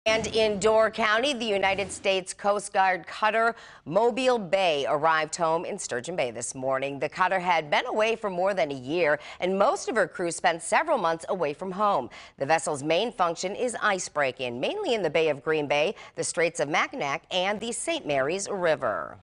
And in Door County, the United States Coast Guard cutter Mobile Bay arrived home in Sturgeon Bay this morning. The cutter had been away for more than a year, and most of her crew spent several months away from home. The vessel's main function is icebreaking, mainly in the Bay of Green Bay, the Straits of Mackinac, and the St. Mary's River.